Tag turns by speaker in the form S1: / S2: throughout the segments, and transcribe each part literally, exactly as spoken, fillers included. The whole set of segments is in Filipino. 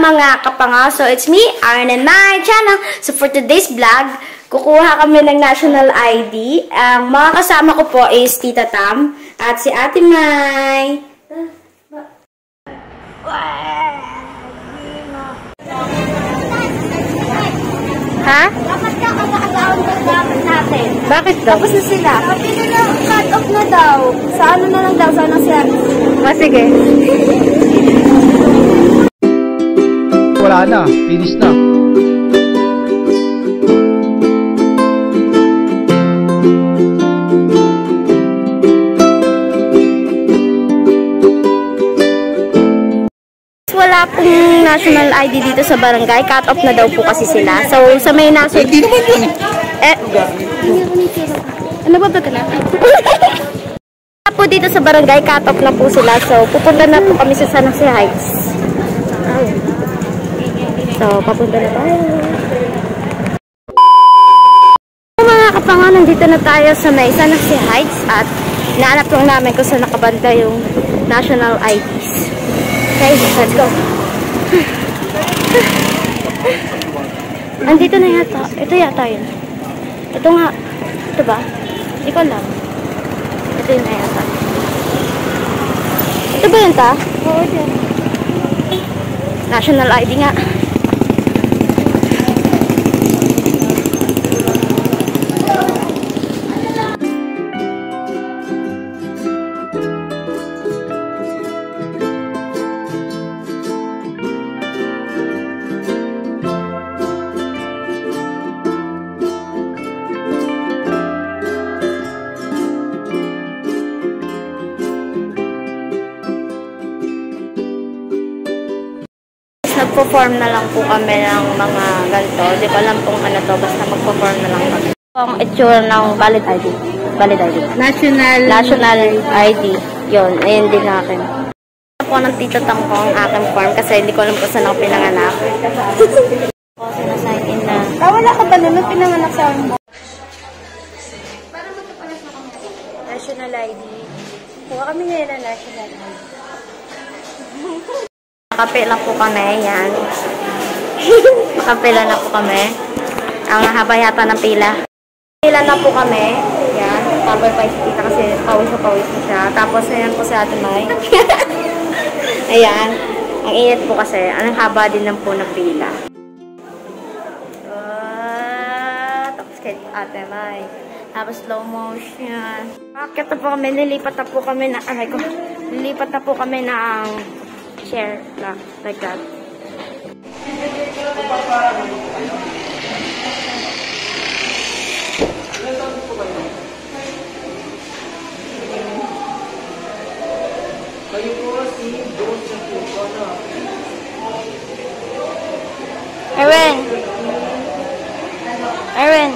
S1: mga kapanga. So, it's me, Arwen Mai channel. So, for today's vlog, kukuha kami ng national I D. Ang mga kasama ko po is Tita Tam at si Ate Mai. Ha?
S2: Dapat ka kakataon ng gamit natin.
S1: Bakit daw?
S2: Tapos na sila. Sabi nila, cut off na daw. Sa ano na lang daw, sa anong service.
S1: Ah, sige.
S3: Wala na, finish na.
S1: Wala pong national I D dito sa barangay. Cut off na daw po kasi sila. So, sa may naso...
S3: Hindi naman yun eh.
S1: Eh, ano ba ba ka na? Po dito sa barangay, cut off na po sila. So, pupunta na po kami sa San Jose Heights. So, papunta na tayo. Mga kapanga, nandito na tayo sa may San Jose Heights at naanap lang namin kung saan nakabanda yung national I Ds. Okay, let's go. Andito na yata. Ito yata yun. Ito nga. Ito ba? Hindi ko alam. Ito yun na yata. Ito ba yun ta? Oo, ito yun. National I D nga. Nagpo-form na lang po kami ng mga ganito. Di ko alam kung ano to. Basta magpo-form na lang kami. Ang itsura ng valid I D. Valid I D.
S2: National
S1: National I D. Yun. Ayun din natin. Ako ng tito tang ko ang aking form kasi hindi ko alam kung saan ako pinanganak. Ako sinasign in na.
S2: Ah, wala ka ba naman pinanganak sa akin mo?
S1: National I D. Kuha kami ngayon na national I D. Nakapila na po kami, yan. Nakapila na po kami. Ang haba yata ng pila. Pila na po kami. Yan. Cover pa si Tita kasi pawis na pawis na siya. Tapos, ayan po si Ate Mai. Ayan. Ang init po kasi. Ang haba din ng po ng pila. Uh, tapos kay Ate Mai. Tapos slow motion. Bakit na po kami? Lilipat na po kami na, aray ko. Lilipat na po kami ng share lang, like that. Arwen! Arwen!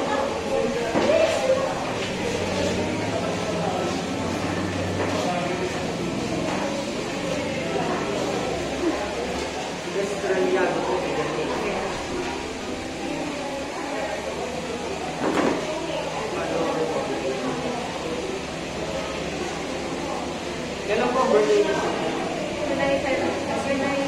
S3: Kailan po ang birthday niyo?
S2: July seven. July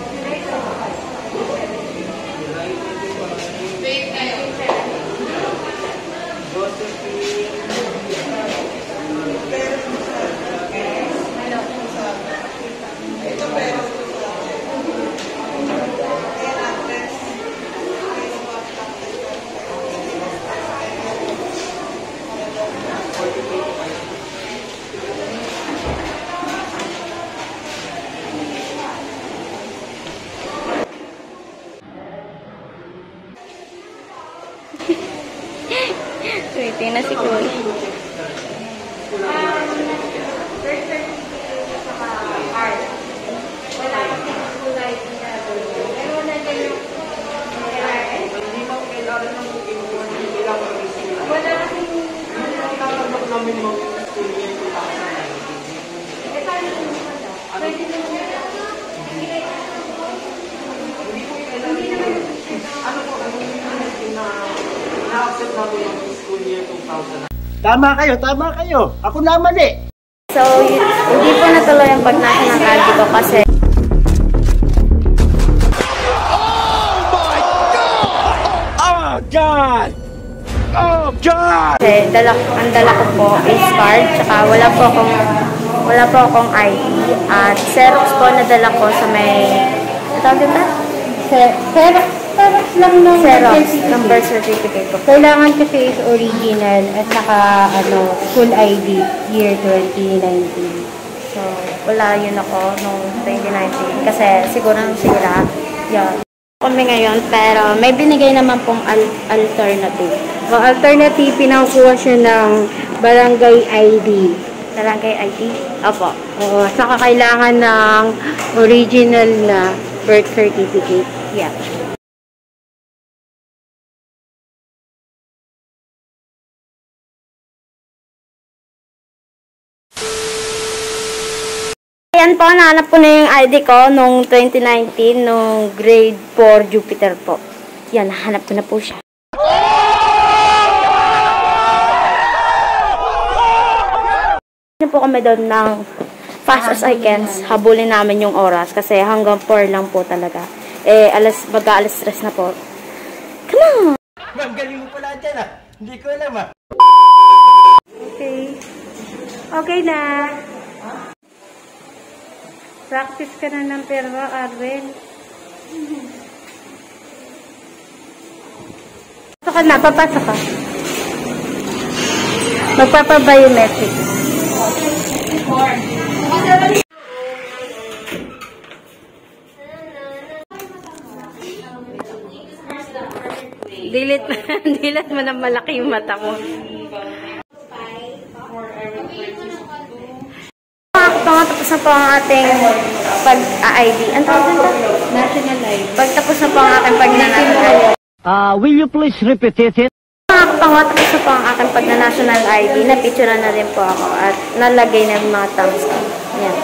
S1: Waiting na si Kuya.
S3: Tama kayo, tama kayo. Ako naman eh.
S1: So, hindi po natuloy ang pag-national I D ko kasi
S3: John! Oh, John!
S1: Kasi dala, ang dala ko po is card, tsaka wala po akong, wala po akong I D. At Xerox po na dala ko sa may, tawag din ba?
S2: Xerox, Xerox lang ng
S1: Xerox, ng birth certificate ko.
S2: Kailangan kasi is original at saka ano, full I D, year twenty nineteen.
S1: So, wala yun ako nung twenty nineteen. Kasi siguro nung sila, yun. Kami ngayon, pero may binigay naman pong al alternative.
S2: O alternative, pinakuha siya ng Barangay I D.
S1: Barangay I D? Opo.
S2: Oo, saka kailangan ng original na birth certificate.
S1: Yeah. Ayan po, nahanap ko na yung I D ko nung twenty nineteen, nung grade four Jupiter po. Yan, nahanap ko na po siya. Ano po kami doon ng fast as I can, habulin namin yung oras kasi hanggang four lang po talaga. Eh, alas, mag-aalas stress na po. Come on!
S3: Ma'am, galing mo pala dyan ah. Hindi ko alam ah.
S2: Okay. Okay na. Practice ka na ng perwa, Arwen. Pasok ka na, papasok ka. Magpapa-biometric. Dilit, dilit mo na malaki yung mata mo.
S1: Pagtapos na po ang ating pag-I D. Ang tawag nito?
S2: National I D.
S1: Pagtapos na po ang ating pag-national I D.
S3: Uh, will you please repeat it?
S1: Pagtapos na po ang ating pag-national I D, na-picture na rin po ako at nalagay na yung mga thumbs up. Yan.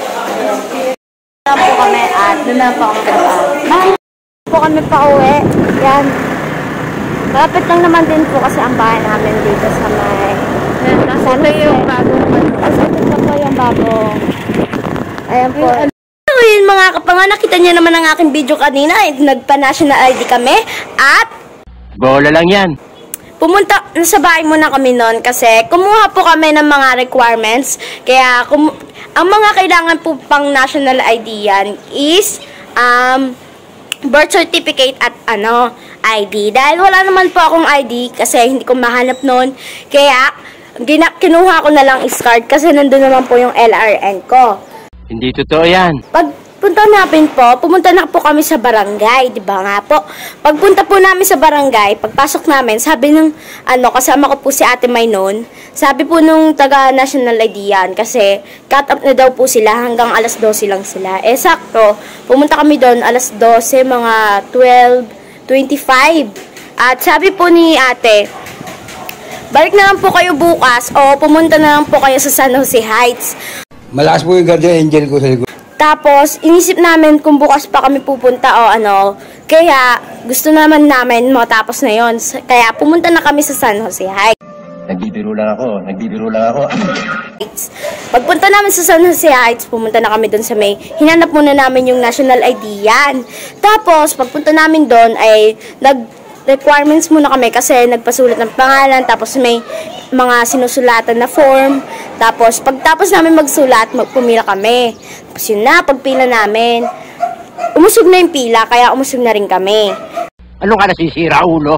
S1: Doon na po kami at doon na po kami trabaho. Mahal po kami pa uwi. Yan. Malapit lang naman din po kasi ang bahay namin dito sa may...
S2: Ito yung bagong
S1: Kasi ito po yung bagong... Ayan po. So yun mga kapanga, nakita niyo naman ang aking video kanina. Nagpa-national I D kami at...
S3: Bola lang yan.
S1: Pumunta, nasa bahay muna kami noon kasi kumuha po kami ng mga requirements. Kaya, kum ang mga kailangan po pang national I D yan is um, birth certificate at ano, I D. Dahil wala naman po akong I D kasi hindi ko mahanap noon. Kaya, gina kinuha ko na lang is card kasi nandun naman po yung L R N ko.
S3: Hindi totoo yan.
S1: Pagpunta namin po, pumunta na po kami sa barangay, di ba nga po? Pagpunta po namin sa barangay, pagpasok namin, sabi nung, ano, kasama ko po si Ate May noon, sabi po nung taga-national I D yan, kasi cut up na daw po sila, hanggang alas dose lang sila. Eh, sakto, pumunta kami doon, alas dose, mga twelve twenty-five. At sabi po ni Ate, balik na lang po kayo bukas o pumunta na lang po kayo sa San Jose Heights.
S4: Malakas po yung guardian angel ko sa likod.
S1: Tapos, inisip namin kung bukas pa kami pupunta o ano. Kaya, gusto naman namin matapos na yon. Kaya, pumunta na kami sa San Jose Heights.
S4: Nagbibiro lang ako, nagbibiro lang ako.
S1: Pagpunta namin sa San Jose Heights, pumunta na kami doon sa may, hinanap muna namin yung national I D yan. Tapos, pagpunta namin doon ay, nag, requirements muna kami kasi nagpasulat ng pangalan, tapos may mga sinusulatan na form. Tapos, pagtapos namin magsulat, magpumila kami. Tapos yun na, pagpila namin, umusog na yung pila, kaya umusog na rin kami.
S3: Ano ka nasisira, ulo?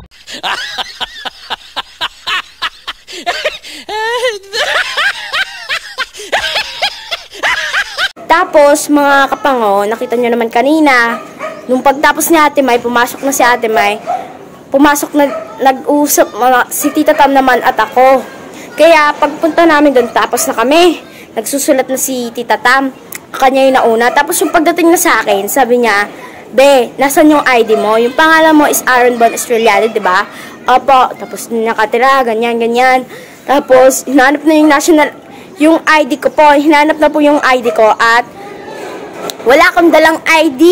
S1: Tapos, mga kapango, nakita nyo naman kanina, nung pagtapos ni Ate May, pumasok na si Ate May, pumasok na, nag-usap, si Tita Tam naman at ako. Kaya, pagpunta namin doon, tapos na kami. Nagsusulat na si Tita Tam. Kanya yung nauna. Tapos, yung pagdating na sa akin, sabi niya, Be, nasan yung I D mo? Yung pangalan mo is Arwen Mai Australiano, di ba? Opo. Tapos, nakatira, ganyan, ganyan. Tapos, hinanap na yung national, yung I D ko po. Hinanap na po yung I D ko at wala akong dalang I D.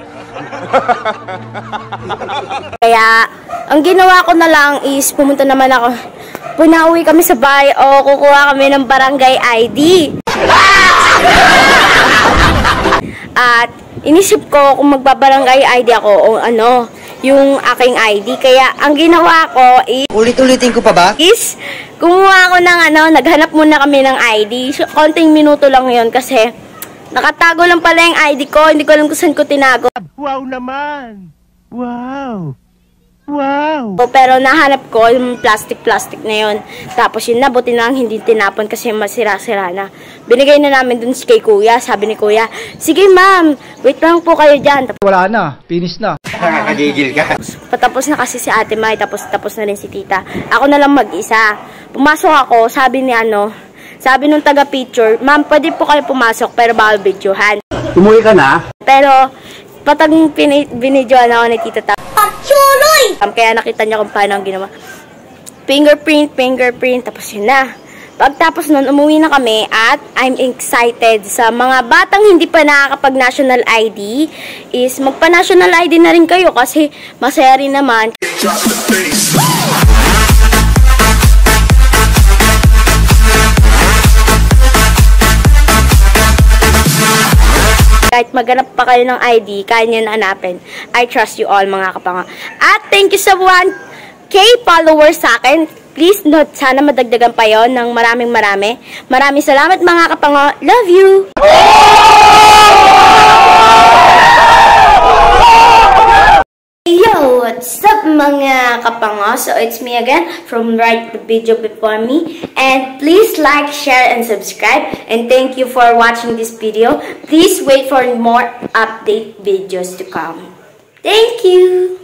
S1: Kaya, ang ginawa ko na lang is, pumunta naman ako, punauwi kami sa bahay o kukuha kami ng barangay I D. At, inisip ko kung magbabarangay I D ako o ano, yung aking I D. Kaya, ang ginawa ko is...
S5: Ulit-ulitin ko pa ba?
S1: is, kumuha ako ng ano, naghanap muna kami ng I D. So, konting minuto lang yun kasi nakatago lang pala yung I D ko. Hindi ko alam kung saan ko tinago.
S3: Wow naman! Wow! Wow!
S1: So, pero nahanap ko yung plastic-plastic na yun. Tapos yun na, buti na lang hindi tinapon kasi masira-sira na. Binigay na namin dun kay kuya. Sabi ni kuya, sige ma'am, wait lang po kayo dyan. Tapos,
S5: Wala na, finish na.
S4: Nakakagigil ka.
S1: patapos na kasi si Ate Mai, tapos tapos na rin si Tita. Ako na lang mag-isa. Pumasok ako, sabi ni ano, sabi nung taga-picture, ma'am, pwede po kayo pumasok pero bawal videohan.
S3: Umuwi ka na?
S1: Pero, patag binidyoan ako ni Tita Tap. Chuloy! Um, kaya nakita niya kung paano ang ginawa. Fingerprint, fingerprint, tapos yun na. Pagtapos nun, umuwi na kami at I'm excited sa mga batang hindi pa nakakapag-national I D is magpa-national I D na rin kayo kasi masaya rin naman. Kahit maghanap pa kayo ng I D, kaya nyo na hanapin. I trust you all, mga kapanga. At thank you sa one K followers sa akin. Please note, sana madagdagan pa yon ng maraming marami. Maraming salamat, mga kapanga. Love you! Yo, what's up mga kapanga? So it's me again from right the video before me, and please like, share, and subscribe, and thank you for watching this video. Please wait for more update videos to come. Thank you!